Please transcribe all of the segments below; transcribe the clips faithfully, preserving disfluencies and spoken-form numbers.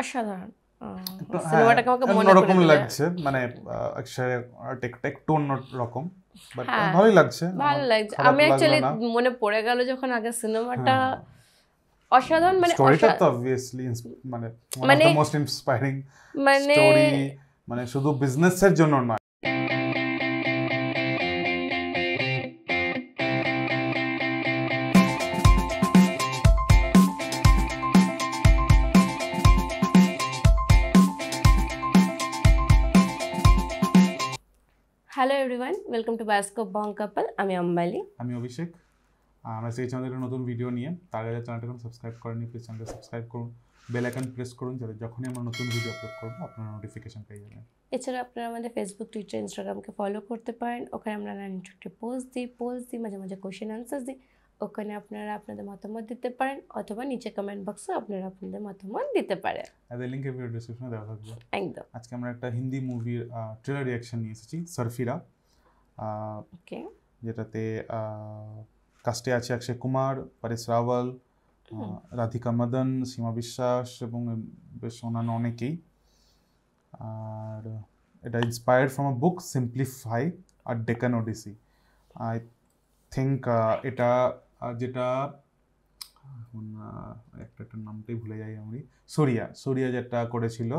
অসাধারণ সিনেমাটাকে আমাকে মনে অন্যরকম লাগছে, মানে একটু অন্যরকম, বাট ভালোই লাগছে, ভালো লাগছে। আমি অ্যাকচুয়ালি মনে পড়ে গেল যখন আগে সিনেমাটা অসাধারণ, মানে স্টোরিটা তো অবভিয়াসলি মানে one of the most inspiring story, মানে শুধু বিজনেসের জন্য নয়। Hello everyone, welcome to Bioscope Bong Couple. আমি অম্বালি, আমি অভিষেক। আমরা সেই চ্যানেলের নতুন ভিডিও নিয়ে, তার আগে চ্যানেলটাকে সাবস্ক্রাইব করেননি, প্লিজ চ্যানেলটা সাবস্ক্রাইব করুন, বেল আইকন প্রেস করুন, যাতে যখনই আমরা নতুন ভিডিও আপলোড করবো আপনারা নোটিফিকেশন পেয়ে যাবেন। এছাড়া আপনারা আমাদের ফেসবুক, টুইটার, ইনস্টাগ্রামকে ফলো করতে পারেন। ওখানে আমরা নানা ইন্টারেক্টিভ পোস্ট দিই, পোস্ট দিই, মাঝে মাঝে কোয়েশ্চেন আনসার দিই। ওখানে আপনারা আপনাদের মতামত দিতে পারেন, অথবা নিচে কমেন্ট বক্সে আপনারা আপনাদের মতামত দিতে পারেন। এদের লিংক ভিডিও ডেসক্রিপশনে দেওয়া থাকবে। একদম। আজকে আমরা একটা হিন্দি মুভির ট্রেলার রিঅ্যাকশন নিয়ে এসেছি, সারফিরা, ওকে, যেটাতে কাস্টে আছে অক্ষয় কুমার, পরেশ রাওয়াল, রাধিকা মদন, সীমা বিশ্বাস এবং বেশ অন্যান্য অনেকেই। আর এটা inspired from a book simply fly আর ডেকান ওডিসি। আই থিঙ্ক এটা যেটা একটা নামটাই ভুলে যাই আমি, সূর্যা সূর্যা যেটা করেছিল,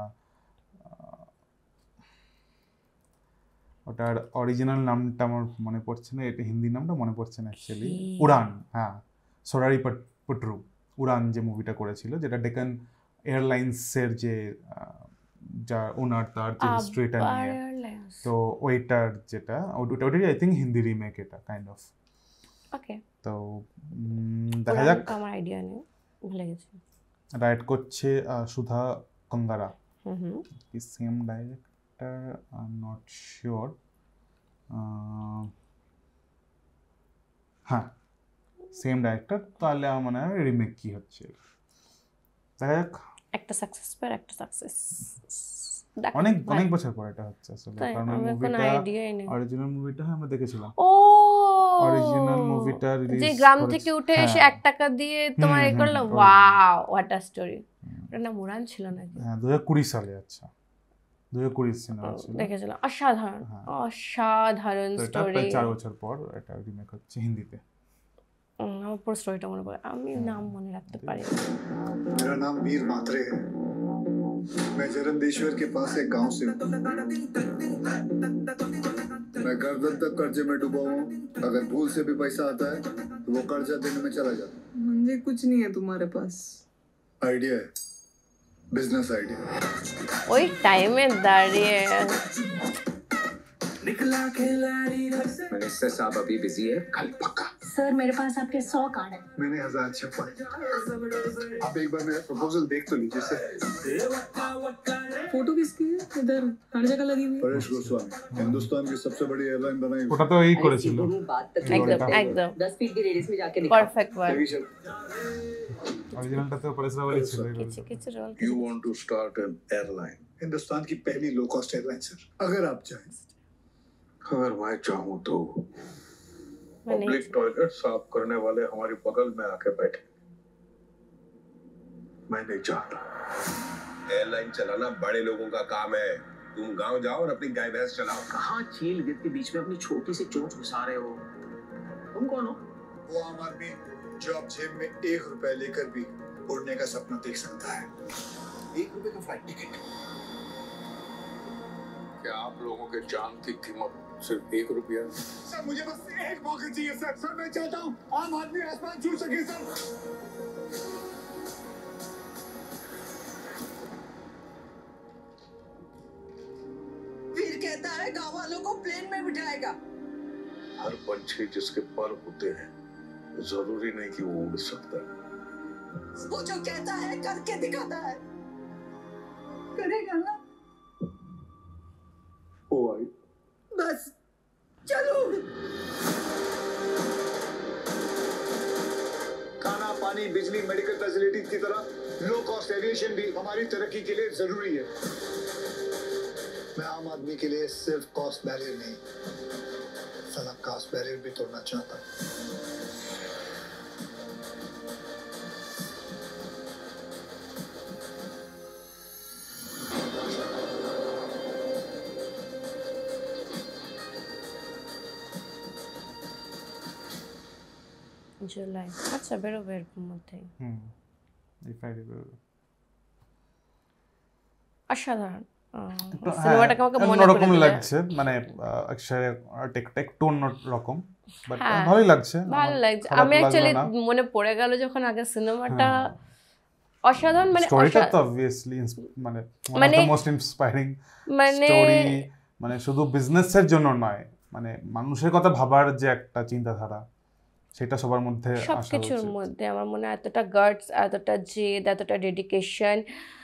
ওটার অরিজিনাল নামটা আমার মনে পড়ছে না, এটা হিন্দি নামটা মনে পড়ছে না অ্যাকচুয়ালি। উড়ান, হ্যাঁ, সোনারি পটরু, উড়ান যে মুভিটা করেছিল, যেটা ডেকান এয়ারলাইন্সের যে যা ওনার তার যে হিস্ট্রিটা নিয়ে, তো ওইটার যেটা ওটা ওটাই আই থিঙ্ক হিন্দি রিমেক, এটা কাইন্ড অফ। ওকে, তো দেখা যাক। আমার আইডিয়া নেই, ভুলে গেছি। রাইট করছে সুধা কঙ্গারা, হুম হুম, কি same director, I am not sure. হ্যাঁ, সেম ডাইরেক্টর, তাহলে মানে রিমেক কি হচ্ছে দেখা যাক। একটা সাকসেস পর একটা সাকসেস, অনেক অনেক বছর পর এটা হচ্ছে আসলে, কারণ মুভিটা অরিজিনাল মুভিটা আমরা দেখেছিলাম। ও, অরিজিনাল মুভিটা রিলিজ যে গ্রাম থেকে উঠে এসে এক টাকা দিয়ে তোমার এই করলাম, ওয়াও হোয়াট আ স্টোরি। এটা না উড়ান ছিল নাকি? হ্যাঁ, দু হাজার কুড়ি সালে। আচ্ছা, দু হাজার কুড়ি সিনেমা ছিল, দেখেছিলাম। অসাধারণ অসাধারণ স্টোরি। প্রায় চার বছর পর এটা রিমেক হচ্ছে হিন্দিতে। আমার পুরো স্টোরিটা মনে পড়ে, আমি নাম মনে রাখতে পারি। मेरा नाम वीर मात्रे है, मैं जरंदेश्वर के पास एक गांव से हूँ। मैं गर्दन तक कर्जे में डूबा हूँ, अगर भूल से भी पैसा आता है तो वो कर्जा देने में चला जाता है। मुझे कुछ नहीं है तुम्हारे पास। आइडिया है, बिजनेस आइडिया। ওই টাইমে দাঁড়িয়ে मिनिस्टर साहब अभी बिजी है, कल पक्का। सर मेरे पास आपके सौ कार्ड है। मैंने हजार छप्पन। आप एक बार मेरा प्रपोजल देख तो लीजिए सर। फोटो किसकी है? इधर हर जगह लगी हुई है। परेश गोस्वामी, हिंदुस्तान की सबसे बड़ी एयरलाइन बनाई। ওটা তো এই করেছিল, একদম একদম दस फीट की रेडियस में जाके देखो। Perfect word. অরিজিনালটা তো পরেশ রাওয়ালই ছিল। কিছু কিছু role. You want to start an airline? Hindustan की पहली लो कॉस्ट एयरलाइन सर, अगर आप चाहें। अगर मैं चाहूँ तो মানে पब्लिक टॉयलेट साफ करने वाले हमारी बगल में आके बैठे। मैं नहीं चाहता। एयरलाइन चलाना बड़े लोगों का काम है, तुम गांव जाओ और अपनी गाय भैंस चलाओ। कहाँ चील गिद्ध के बीच में अपनी छोटी सी चोंच घुसा रहे हो? तुम कौन हो? वो आम आदमी जो अब जेब में एक रुपया लेकर भी उड़ने का सपना देख सकता है। एक रुपए का फ्लाइट टिकट। क्या आप लोगों के जान की कीमत सिर्फ एक रुपया? सर मुझे बस एक मौका चाहिए सर। सर मैं चाहता हूँ आम आदमी आसमान छू सके सर। वीर कहता है गाँव वालों को प्लेन में बिठाएगा। हर पंछी जिसके पर होते हैं जरूरी नहीं कि वो उड़ सकता है। वो जो कहता है करके दिखाता है, करेगा ना? ओ आई बस चलो। खाना, पानी, बिजली, मेडिकल फैसिलिटीज की तरह लो कॉस्ट एविएशन भी हमारी तरक्की के लिए जरूरी है। मैं आम आदमी के लिए सिर्फ कॉस्ट बैरियर नहीं, सनक कॉस्ट बैरियर भी तोड़ना चाहता हूँ। জুলাই আচ্ছা বেরোবে এর মধ্যে হুম এই ফ্রাইডে বেরোবে। অসাধারণ একটু সিনেমাটাকে আমাকে মনে করে অন্যরকম দিলে। লাগছে মানে অক্ষয় টেকটা একটু অন্য রকম বাট হ্যাঁ, ভালোই লাগছে ভালো আমার লাগছে। খারাপ আমি লাগলো অ্যাকচুয়ালি না। মনে পড়ে গেল যখন আগে সিনেমাটা হ্যাঁ। অসাধারণ মানে স্টোরিটা অসা- তো অবভিয়াসলি মানে ওয়ান অফ মানে- দ্য মোস্ট ইন্সপায়ারিং মানে স্টোরি, মানে শুধু বিজনেসের জন্য নয়, মানে মানুষের কথা ভাবার যে একটা চিন্তাধারা সেটা সবার মধ্যে আসা সবকিছুর উচিত। মধ্যে আমার মনে হয় এতটা গার্ডস, এতটা জেদ, এতটা ডেডিকেশন,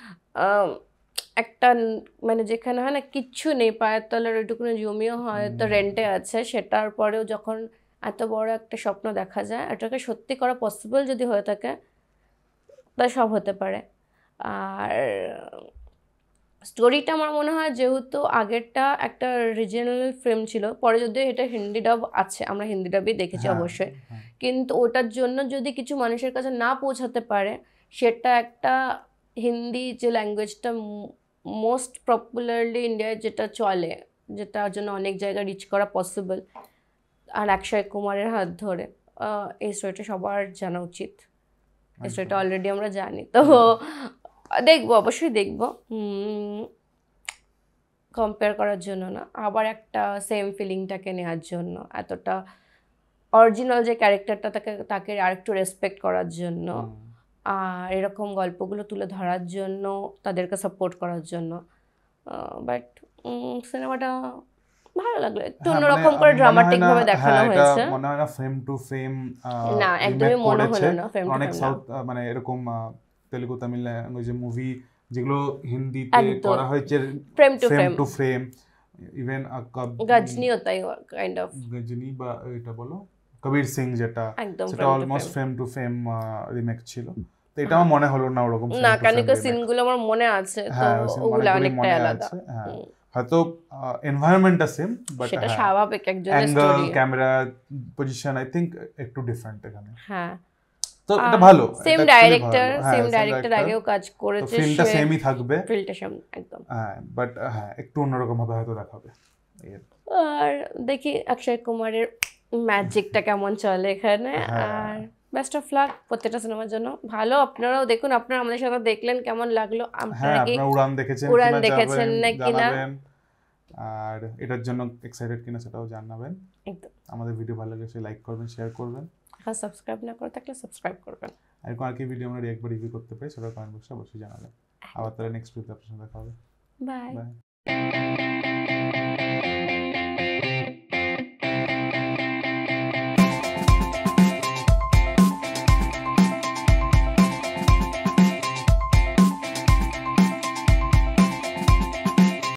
একটা ন- মানে যেখানে হয় না কিচ্ছু নেই, পায়ের তলার ওইটুকুনি জমিও হয়তো রেন্টে আছে, সেটার পরেও যখন এত বড় একটা স্বপ্ন দেখা যায়, এটাকে সত্যি করা পসিবল যদি হয়ে থাকে, তা সব হতে পারে। আর স্টোরিটা আমার মনে হয় যেহেতু আগেরটা একটা রিজিওনাল ফিল্ম ছিল, পরে যদিও এটা হিন্দি ডাব আছে, আমরা হিন্দি ডাবই দেখেছি হ্যাঁ, অবশ্যই, হ্যাঁ। কিন্তু ওটার জন্য যদি কিছু মানুষের কাছে না পৌঁছাতে পারে, সেটা একটা হিন্দি যে ল্যাঙ্গুয়েজটা মোস্ট পপুলারলি ইন্ডিয়ায় যেটা চলে, যেটার জন্য অনেক জায়গায় রিচ করা পসিবল, আর অক্ষয় কুমারের হাত ধরে আহ, এই স্টোরিটা সবার জানা উচিত। এই স্টোরিটা অলরেডি আমরা জানি, তো দেখবো, অবশ্যই দেখবো। কম্পেয়ার করার জন্য না, আবার একটা সেম ফিলিংটাকে নেওয়ার জন্য, এতটা অরিজিনাল যে ক্যারেক্টারটা তাকে তাকে আরেকটু রেসপেক্ট করার জন্য, হুম। আর এরকম গল্পগুলো তুলে ধরার জন্য, তাদেরকে সাপোর্ট করার জন্য। বাট সিনেমাটা ভালো লাগলো, একটু হ্যাঁ, অন্যরকম মানে করে মনে ড্রামাটিক হয় না- ভাবে দেখানো হ্যাঁ, এটা হয়েছে। মনে হয় না ফ্রেম টু ফ্রেম না, একদমই মনে হলো না frame to অনেক frame না। সাউথ মানে এরকম আহ, তেলুগু তামিল ল্যাঙ্গুয়েজে মুভি যেগুলো হিন্দিতে একদম। করা হয়েছে Frame to frame frame। To frame, even গজনিও তাই কাইন্ড অফ গজনি বা এটা বলো কবির সিং যেটা, একদম সেটা frame to almost frame। Frame to frame remake ছিল, তো এটা আমার মনে হলো না ওরকম না, frame to কারণ frame remake। সিনগুলো আমার মনে আছে, তো হ্যাঁ, ওই scene ওগুলো অনেকগুলি অনেকটাই মনে আলাদা। আছে, হ্যাঁ। হুম। হয়তো এনভায়রনমেন্টটা সেম বাট সেটা স্বাভাবিক, একজনের angle, story. Camera position I think একটু ডিফারেন্ট এখানে, হ্যাঁ, তো এটা ভালো। সেম এটা actually ডাইরেক্টর, ভালো। হ্যাঁ, সেম same ডাইরেক্টর director। আগেও কাজ তো করেছে, ফিল্মটা সেমই থাকবে, ফিল্মটা সেম একদম। হ্যাঁ, বাট হ্যাঁ একটু অন্যরকম ভাবে হয়তো দেখাবে। এই আর কি। আর দেখি অক্ষয় কুমারের ম্যাজিকটা কেমন চলে এখানে। হ্যাঁ। আর বেস্ট অফ লাক প্রত্যেকটা সিনেমার জন্য। ভালো, আপনারাও দেখুন, আপনারা আমাদের সাথে দেখলেন, কেমন লাগলো, হ্যাঁ, আপনারা কি আপনারা উড়ান দেখেছেন উড়ান কিনা দেখেছেন যাবেন, নাকি না? জানাবেন। আর এটার জন্য এক্সাইটেড কিনা সেটাও জানাবেন। একদম। আমাদের ভিডিও ভালো লাগলে লাইক করবেন, শেয়ার করবেন। আর সাবস্ক্রাইব না করে থাকলে সাবস্ক্রাইব করবেন। আর কোন আর কি ভিডিও আমরা রিঅ্যাক্ট বা রিভিউ করতে পারি সেটা কমেন্ট বক্সে অবশ্যই জানাবেন। আবার তাহলে নেক্সট ভিডিওতে আপনার সাথে দেখা হবে। বাই। বাই।